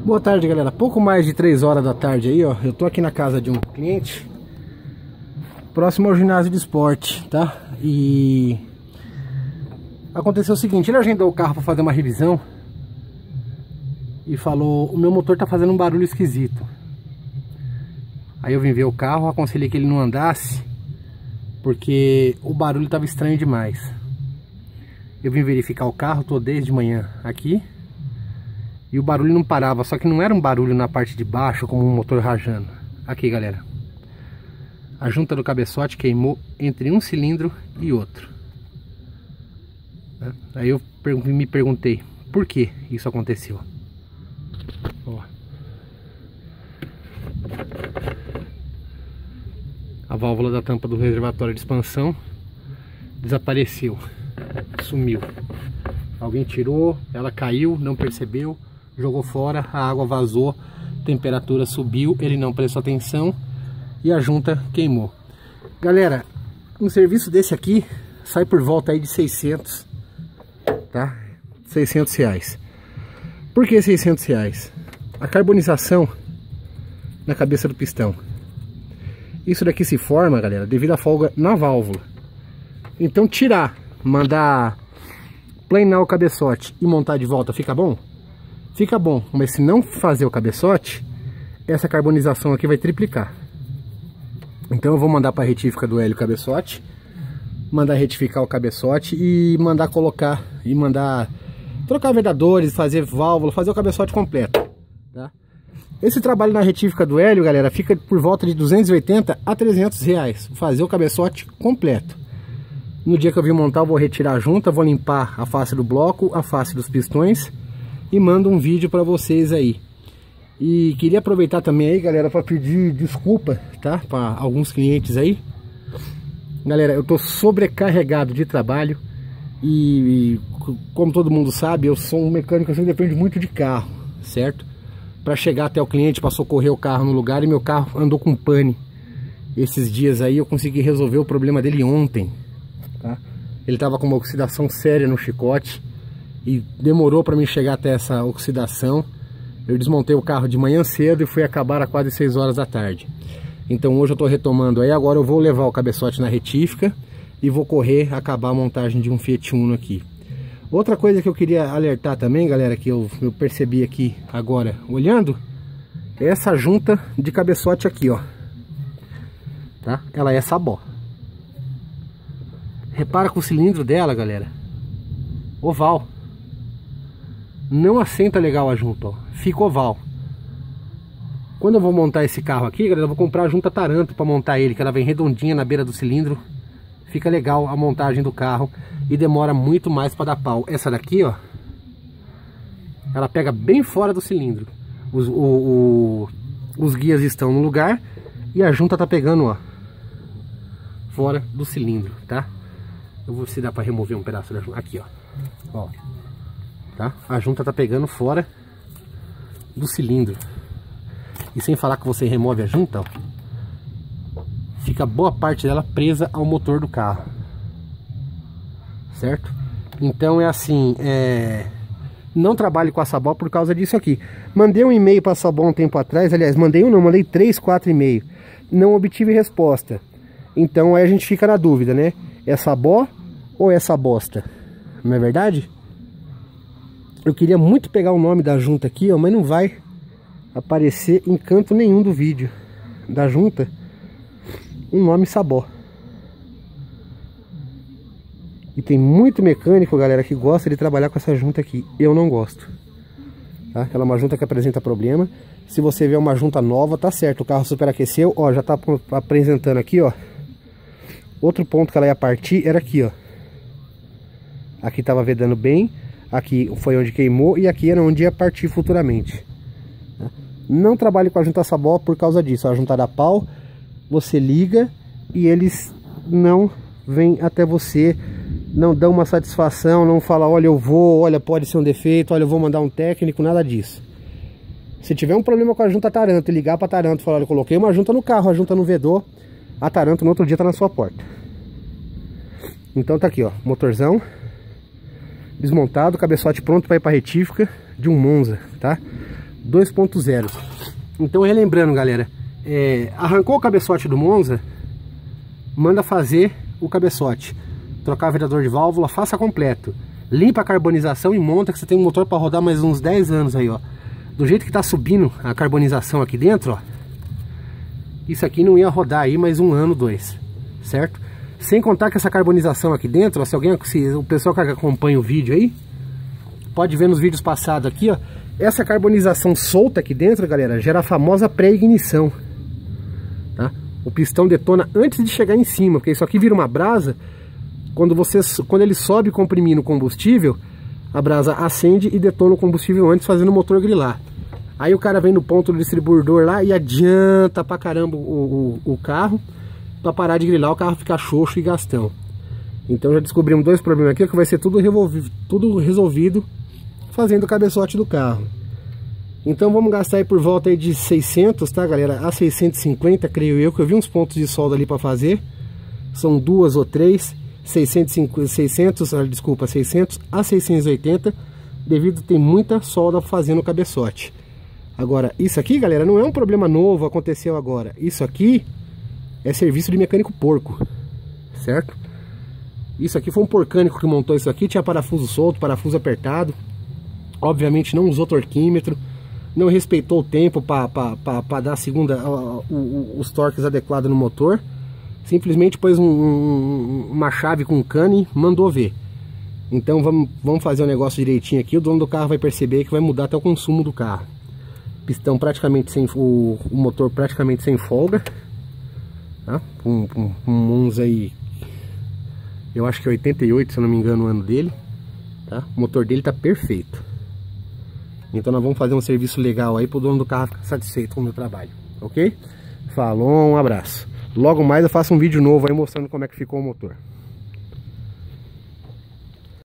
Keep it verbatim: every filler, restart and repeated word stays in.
Boa tarde, galera. Pouco mais de três horas da tarde aí, ó. Eu tô aqui na casa de um cliente próximo ao ginásio de esporte, tá? E aconteceu o seguinte, ele agendou o carro para fazer uma revisão e falou: o meu motor tá fazendo um barulho esquisito. Aí eu vim ver o carro, aconselhei que ele não andasse porque o barulho tava estranho demais. Eu vim verificar o carro, tô desde manhã aqui, e o barulho não parava, só que não era um barulho na parte de baixo como um motor rajando. Aqui, galera, a junta do cabeçote queimou entre um cilindro e outro. Aí eu me perguntei por que isso aconteceu. Ó. A válvula da tampa do reservatório de expansão desapareceu, sumiu. Alguém tirou, ela caiu, não percebeu, jogou fora, a água vazou, temperatura subiu, ele não prestou atenção e a junta queimou. Galera, um serviço desse aqui sai por volta aí de seiscentos, tá? seiscentos reais. Por que seiscentos reais? A carbonização na cabeça do pistão. Isso daqui se forma, galera, devido à folga na válvula. Então tirar, mandar planar o cabeçote e montar de volta, fica bom? Fica bom, mas se não fazer o cabeçote, essa carbonização aqui vai triplicar. Então eu vou mandar para a retífica do Hélio o cabeçote, mandar retificar o cabeçote e mandar colocar, e mandar trocar vedadores, fazer válvula, fazer o cabeçote completo, tá? Esse trabalho na retífica do Hélio, galera, fica por volta de duzentos e oitenta a trezentos reais, fazer o cabeçote completo. No dia que eu vim montar, eu vou retirar a junta, vou limpar a face do bloco, a face dos pistões e mando um vídeo para vocês aí. E queria aproveitar também aí, galera, para pedir desculpa, tá? Para alguns clientes aí. Galera, eu tô sobrecarregado de trabalho e, como todo mundo sabe, eu sou um mecânico assim, depende muito de carro, certo? Para chegar até o cliente, para socorrer o carro no lugar, e meu carro andou com pane. Esses dias aí eu consegui resolver o problema dele ontem, tá? Ele tava com uma oxidação séria no chicote e demorou para mim chegar até essa oxidação. Eu desmontei o carro de manhã cedo e fui acabar a quase seis horas da tarde. Então hoje eu tô retomando aí, agora eu vou levar o cabeçote na retífica e vou correr acabar a montagem de um Fiat Uno aqui. Outra coisa que eu queria alertar também, galera, que eu, eu percebi aqui agora olhando, é essa junta de cabeçote aqui, ó, tá? Ela é sabó. Repara que o cilindro dela, galera, oval. Não assenta legal a junta, ó. Fica oval. Quando eu vou montar esse carro aqui, galera, eu vou comprar a junta Taranto para montar ele, que ela vem redondinha na beira do cilindro. Fica legal a montagem do carro e demora muito mais para dar pau. Essa daqui, ó, ela pega bem fora do cilindro. Os, o, o, os guias estão no lugar e a junta tá pegando, ó, fora do cilindro, tá? Eu vou ver se dá para remover um pedaço da junta. Aqui, ó. Ó. Tá? A junta tá pegando fora do cilindro. E sem falar que você remove a junta, ó, fica boa parte dela presa ao motor do carro, certo? Então é assim, é... não trabalhe com a Sabó por causa disso aqui. Mandei um e-mail para a Sabó um tempo atrás, aliás, mandei um não, mandei três, quatro e-mails. Não obtive resposta. Então aí a gente fica na dúvida, né? É Sabó ou é essa bosta? Não é verdade? Eu queria muito pegar o nome da junta aqui, ó, mas não vai aparecer em canto nenhum do vídeo da junta um nome Sabó. E tem muito mecânico, galera, que gosta de trabalhar com essa junta aqui. Eu não gosto, tá? Ela é uma junta que apresenta problema. Se você vê uma junta nova, tá certo, o carro superaqueceu, ó, já tá apresentando aqui, ó. Outro ponto que ela ia partir era aqui, ó. Aqui tava vedando bem, aqui foi onde queimou e aqui era onde ia partir futuramente. Não trabalhe com a junta Sabó por causa disso. A junta dá pau, você liga e eles não vêm até você, não dão uma satisfação, não falam, olha, eu vou, olha, pode ser um defeito, olha, eu vou mandar um técnico, nada disso. Se tiver um problema com a junta Taranto e ligar para Taranto e falar, olha, eu coloquei uma junta no carro, a junta não vedou, a Taranto no outro dia tá na sua porta. Então tá aqui, ó, motorzão desmontado, cabeçote pronto para ir para retífica de um Monza, tá? dois ponto zero. Então, relembrando, galera, é, arrancou o cabeçote do Monza, manda fazer o cabeçote, trocar vereador de válvula, faça completo, limpa a carbonização e monta, que você tem um motor para rodar mais uns dez anos aí, ó. Do jeito que tá subindo a carbonização aqui dentro, ó, isso aqui não ia rodar aí mais um ano, dois, certo? Sem contar que essa carbonização aqui dentro, ó, se alguém, se o pessoal que acompanha o vídeo aí, pode ver nos vídeos passados aqui, ó, essa carbonização solta aqui dentro, galera, gera a famosa pré-ignição, tá? O pistão detona antes de chegar em cima, porque isso aqui vira uma brasa. Quando, você, quando ele sobe comprimindo o combustível, a brasa acende e detona o combustível antes, fazendo o motor grilar. Aí o cara vem no ponto do distribuidor lá e adianta pra caramba o, o, o carro, pra parar de grilar, o carro ficar xoxo e gastão. Então já descobrimos dois problemas aqui, que vai ser tudo, tudo resolvido fazendo o cabeçote do carro. Então vamos gastar aí por volta aí de seiscentos, tá, galera? A seiscentos e cinquenta, creio eu, que eu vi uns pontos de solda ali pra fazer. São duas ou três, seiscentos, seiscentos, desculpa, seiscentos a seiscentos e oitenta, devido a ter muita solda fazendo o cabeçote. Agora, isso aqui, galera, não é um problema novo, aconteceu agora. Isso aqui é serviço de mecânico porco, certo? Isso aqui foi um porcânico que montou isso aqui, tinha parafuso solto, parafuso apertado. Obviamente não usou torquímetro, não respeitou o tempo para dar a segunda, uh, uh, uh, os torques adequados no motor. Simplesmente pôs um, um, uma chave com um cane e mandou ver. Então vamos, vamos fazer o negócio direitinho aqui. O dono do carro vai perceber que vai mudar até o consumo do carro. Pistão praticamente sem, o, o motor praticamente sem folga, tá? Um, um, um Monza aí, eu acho que é oitenta e oito, se eu não me engano, o ano dele, tá? O motor dele tá perfeito. Então nós vamos fazer um serviço legal aí pro dono do carro ficar satisfeito com o meu trabalho, ok? Falou, um abraço. Logo mais eu faço um vídeo novo aí mostrando como é que ficou o motor.